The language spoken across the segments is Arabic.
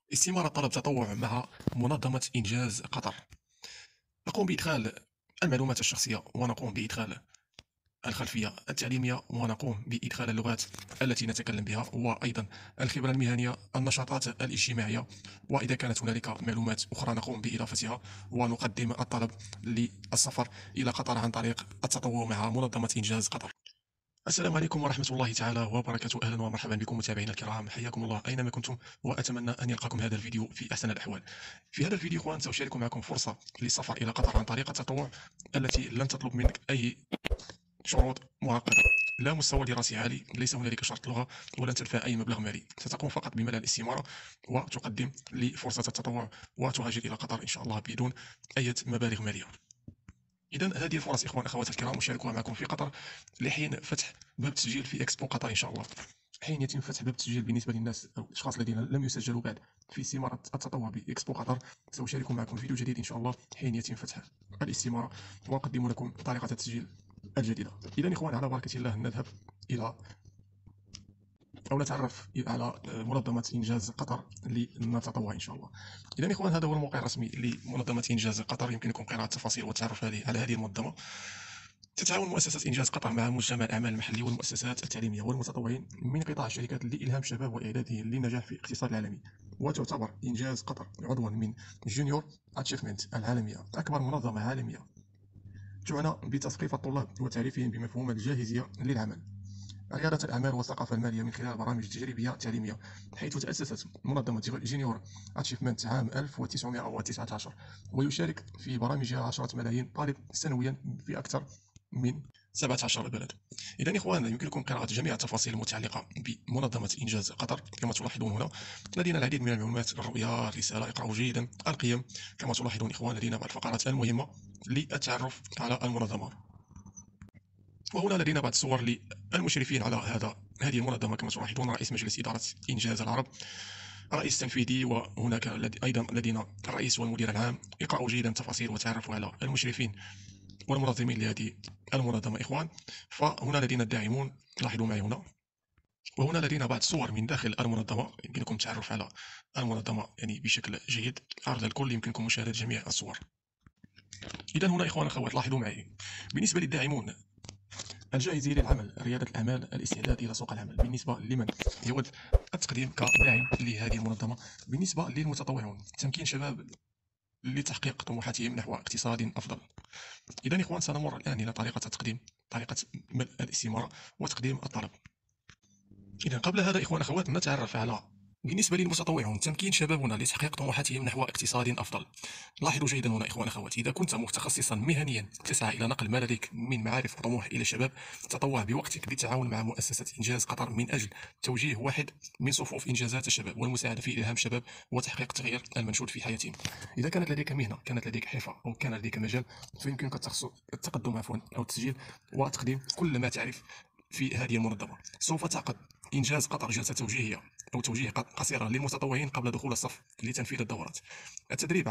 استمارة طلب تطوع مع منظمة إنجاز قطر. نقوم بإدخال المعلومات الشخصية، ونقوم بإدخال الخلفية التعليمية، ونقوم بإدخال اللغات التي نتكلم بها، وأيضا الخبرة المهنية، النشاطات الاجتماعية، وإذا كانت هنالك معلومات أخرى نقوم بإضافتها، ونقدم الطلب للسفر إلى قطر عن طريق التطوع مع منظمة إنجاز قطر. السلام عليكم ورحمة الله تعالى وبركاته. أهلا ومرحبا بكم متابعينا الكرام، حياكم الله أينما كنتم، وأتمنى أن يلقاكم هذا الفيديو في أحسن الأحوال. في هذا الفيديو إخوان سأشارك معكم فرصة للسفر إلى قطر عن طريق التطوع، التي لن تطلب منك أي شروط معقدة، لا مستوى دراسي عالي، ليس هنالك شرط لغة، ولن تدفع أي مبلغ مالي. ستقوم فقط بملء الاستمارة وتقدم لفرصة التطوع، وتهاجر إلى قطر إن شاء الله بدون أي مبالغ مالية. إذا هذه الفرص إخوان أخوات الكرام أشاركها معكم في قطر لحين فتح باب التسجيل في إكسبو قطر إن شاء الله. حين يتم فتح باب التسجيل بالنسبة للناس أو الأشخاص الذين لم يسجلوا بعد في استمارة التطوع بإكسبو قطر، سأشارك معكم فيديو جديد إن شاء الله حين يتم فتح الاستمارة، وأقدم لكم طريقة التسجيل الجديدة. إذا إخوان على بركة الله نذهب إلى أو نتعرف على منظمة إنجاز قطر لنتطوع إن شاء الله. إذا إخوان هذا هو الموقع الرسمي لمنظمة إنجاز قطر. يمكنكم قراءة التفاصيل والتعرف على هذه المنظمة. تتعاون مؤسسة إنجاز قطر مع مجتمع الأعمال المحلي والمؤسسات التعليمية والمتطوعين من قطاع الشركات لإلهام الشباب وإعدادهم للنجاح في الاقتصاد العالمي. وتعتبر إنجاز قطر عضوا من جونيور أتشيفمنت العالمية، أكبر منظمة عالمية تعنى بتثقيف الطلاب وتعريفهم بمفهوم الجاهزية للعمل، ريادة الأعمال والثقافة المالية من خلال برامج تجريبية تعليمية، حيث تأسست منظمة جونيور أتشيفمنت عام 1919، ويشارك في برامجها 10 ملايين طالب سنويا في أكثر من 17 بلد. إذا إخوان يمكنكم قراءة جميع التفاصيل المتعلقة بمنظمة إنجاز قطر كما تلاحظون هنا. لدينا العديد من المعلومات: الرؤية، الرسالة، اقرأوا جيدا، القيم. كما تلاحظون إخوان لدينا بعض الفقرات المهمة للتعرف على المنظمة. وهنا لدينا بعض الصور للمشرفين على هذه المنظمة. كما تلاحظون رئيس مجلس إدارة إنجاز العرب، رئيس تنفيذي، وهناك أيضا لدينا الرئيس والمدير العام. اقرأوا جيدا تفاصيل وتعرفوا على المشرفين والمنظمين لهذه المنظمة إخوان. فهنا لدينا الداعمون، لاحظوا معي هنا. وهنا لدينا بعض الصور من داخل المنظمة، يمكنكم التعرف على المنظمة يعني بشكل جيد. عرض الكل يمكنكم مشاهدة جميع الصور. إذا هنا إخوان أخوات لاحظوا معي، بالنسبة للداعمون: الجاهزية للعمل، ريادة الأعمال، الاستعداد إلى سوق العمل بالنسبة لمن يود التقديم كداعم لهذه المنظمة. بالنسبة للمتطوعون: تمكين شباب لتحقيق طموحاتهم نحو اقتصاد أفضل. إذا إخوان سنمر الآن إلى طريقة التقديم، طريقة ملء الاستمارة وتقديم الطلب. إذا قبل هذا إخوان أخوات نتعرف على بالنسبة للمتطوعون: تمكين شبابنا لتحقيق طموحاتهم نحو اقتصاد أفضل. لاحظوا جيدا هنا إخوان أخوات، إذا كنت متخصصا مهنيا تسعى إلى نقل ما لديك من معارف وطموح إلى الشباب، تطوع بوقتك بالتعاون مع مؤسسة إنجاز قطر من أجل توجيه واحد من صفوف إنجازات الشباب والمساعدة في إلهام الشباب وتحقيق التغيير المنشود في حياتهم. إذا كانت لديك مهنة، كانت لديك حرفة، أو كان لديك مجال، فيمكنك التقدم أو التسجيل وتقديم كل ما تعرف في هذه المنظمة. سوف تعقد إنجاز قطر جلسة توجيهية أو توجيه قصيرة للمتطوعين قبل دخول الصف لتنفيذ الدورات التدريب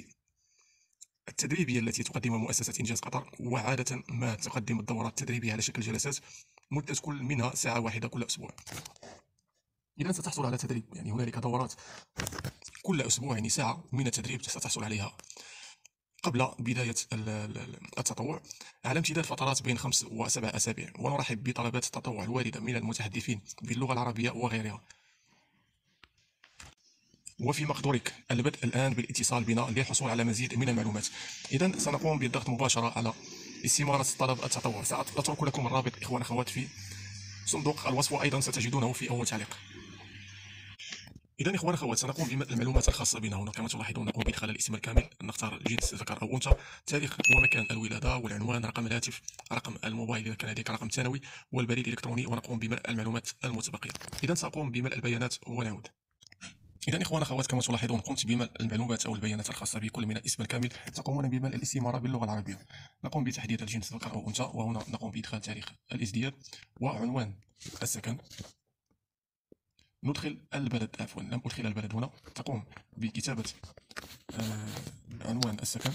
التدريبية التي تقدمها مؤسسة إنجاز قطر. وعادة ما تقدم الدورات التدريبية على شكل جلسات مدة كل منها ساعة واحدة كل أسبوع. إذا ستحصل على تدريب، يعني هنالك دورات كل أسبوع، يعني ساعة من التدريب ستحصل عليها قبل بداية التطوع على امتداد فترات بين 5 و7 أسابيع. ونرحب بطلبات التطوع الواردة من المتحدثين باللغة العربية وغيرها. وفي مقدورك البدء الآن بالاتصال بنا للحصول على مزيد من المعلومات. إذا سنقوم بالضغط مباشرة على استمارة طلب التطوع. سأترك لكم الرابط إخوان أخوات في صندوق الوصف، وأيضا ستجدونه في أول تعليق. إذا إخوان أخوات سنقوم بملء المعلومات الخاصة بنا هنا. كما تلاحظون نقوم بإدخال الاسم الكامل، نختار جنس ذكر أو أنثى، تاريخ ومكان الولادة والعنوان، رقم الهاتف، رقم الموبايل إذا كان لديك رقم ثانوي، والبريد الإلكتروني، ونقوم بملء المعلومات المتبقية. إذا سأقوم بملء البيانات ونعود. إذا إخوان أخوات كما تلاحظون قمت بملء المعلومات أو البيانات الخاصة بكل من الاسم الكامل. تقومون بملء الاستمارة باللغة العربية. نقوم بتحديد الجنس ذكر أو أنثى، وهنا نقوم بإدخال تاريخ الازدياد وعنوان السكن. ندخل البلد، عفوا لم أدخل البلد هنا. تقوم بكتابة عنوان السكن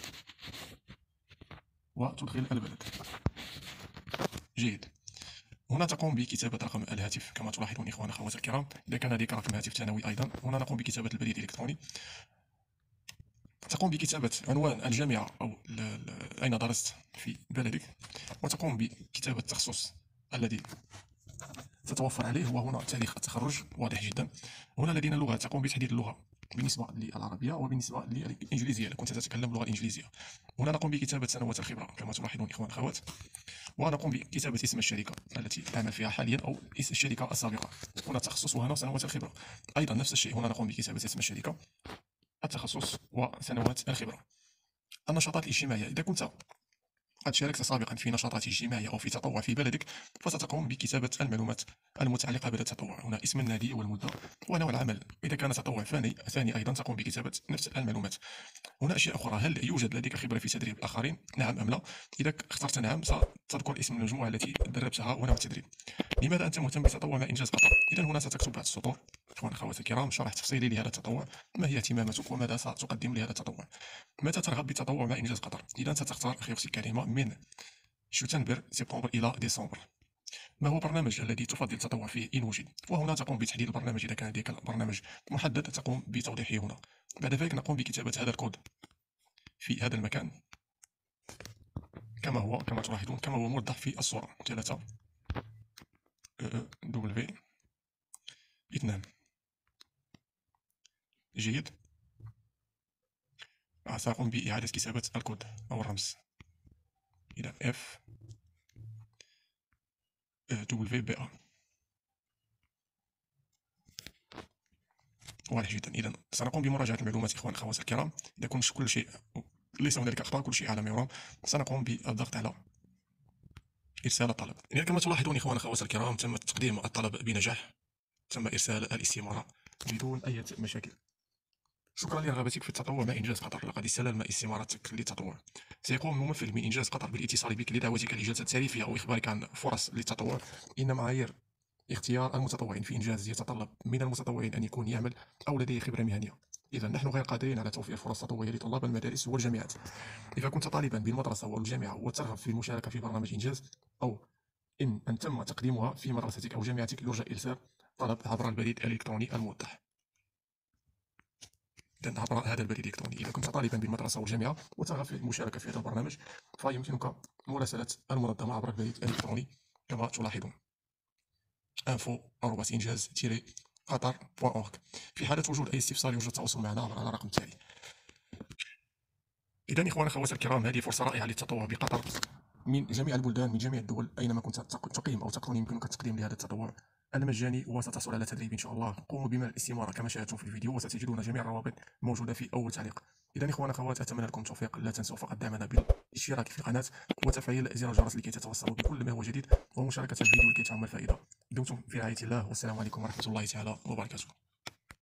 وتدخل البلد. جيد. هنا تقوم بكتابة رقم الهاتف كما تلاحظون إخوان أخوات الكرام. إذا كان لديك رقم هاتف ثانوي أيضا، هنا نقوم بكتابة البريد الإلكتروني. تقوم بكتابة عنوان الجامعة أو أين درست في بلدك، وتقوم بكتابة التخصص الذي تتوفر عليه، وهنا تاريخ التخرج واضح جدا. هنا لدينا اللغة، تقوم بتحديد اللغة بالنسبة للعربية وبالنسبة للإنجليزية إذا كنت تتكلم اللغة الإنجليزية. هنا نقوم بكتابة سنوات الخبرة كما تلاحظون إخوان أخوات، ونقوم بكتابة اسم الشركة التي تعمل فيها حاليا أو اسم الشركة السابقة. هنا التخصص وهنا سنوات الخبرة. أيضا نفس الشيء، هنا نقوم بكتابة اسم الشركة، التخصص وسنوات الخبرة. النشاطات الاجتماعية، إذا كنت قد شاركت سابقا في نشاطات اجتماعية أو في تطوع في بلدك، فستقوم بكتابة المعلومات المتعلقة بهذا التطوع. هنا اسم النادي والمدة ونوع العمل. إذا كان تطوع ثاني أيضا تقوم بكتابة نفس المعلومات. هنا أشياء أخرى، هل يوجد لديك خبرة في تدريب الآخرين؟ نعم أم لا؟ إذا اخترت نعم، ستذكر اسم المجموعة التي دربتها ونوع التدريب. لماذا أنت مهتم بتطوع مع إنجاز قطر؟ إذا هنا ستكتب بعض السطور إخوان أخوات الكرام، شرح تفصيلي لهذا التطوع، ما هي اهتماماتك وماذا ستقدم لهذا التطوع. متى ترغب بالتطوع مع إنجاز قطر؟ إذا ستختار أخي أختي الكريمة من شتنبر سبتمبر إلى ديسمبر. ما هو البرنامج الذي تفضل التطوع فيه إن وجد؟ وهنا تقوم بتحديد البرنامج. إذا كان لديك برنامج محدد تقوم بتوضيحه هنا. بعد ذلك نقوم بكتابة هذا الكود في هذا المكان كما هو، كما تلاحظون، كما هو موضح في الصورة. 3 W 2. جيد. سأقوم بإعادة كتابة الكود أو الرمز إلى F W B A. واضح جدا. إذا سنقوم بمراجعة المعلومات إخوان أخوات الكرام. إذا كل شيء ليس هنالك أخطاء، كل شيء على ما يرام، سنقوم بالضغط على إرسال الطلب. إذا كما تلاحظون إخوان أخوات الكرام، تم تقديم الطلب بنجاح، تم إرسال الاستمارة بدون أي مشاكل. شكرا لرغبتك في التطوع مع إنجاز قطر، لقد استلمنا استمارتك للتطوع. سيقوم الممثل من إنجاز قطر بالاتصال بك لدعوتك لجلسة تعريفية أو إخبارك عن فرص للتطوع. إن معايير اختيار المتطوعين في إنجاز يتطلب من المتطوعين أن يكون يعمل أو لديه خبرة مهنية. إذا نحن غير قادرين على توفير فرص تطوعية لطلاب المدارس والجامعات. إذا كنت طالبا بالمدرسة والجامعة وترغب في المشاركة في برنامج إنجاز، أو إن تم تقديمها في مدرستك أو جامعتك، يرجى إرسال طلب عبر البريد الإلكتروني الموضح. إذن عبر هذا البريد الإلكتروني. إذا كنت طالبا بالمدرسة والجامعة وترغب في المشاركة في هذا البرنامج، فيمكنك مراسلة المنظمة عبر البريد الإلكتروني كما تلاحظون info@injaz-qatar.org. في حالة وجود أي استفسار يرجى التواصل معنا على الرقم التالي. إذن إخوان أخوات الكرام، هذه فرصة رائعة للتطوع بقطر من جميع البلدان، من جميع الدول، أينما كنت تقيم أو تقرن يمكنك التقديم لهذا التطوع المجاني، وستحصل على تدريب إن شاء الله. قوموا بملء الاستمارة كما شاهدتم في الفيديو، وستجدون جميع الروابط موجودة في أول تعليق. إذن إخوان أخوات، أتمنى لكم التوفيق. لا تنسوا فقط دعمنا بالاشتراك في القناة وتفعيل زر الجرس لكي تتوصلوا بكل ما هو جديد، ومشاركة الفيديو لكي تعم الفائدة. دمتم في رعاية الله، والسلام عليكم ورحمة الله تعالى وبركاته.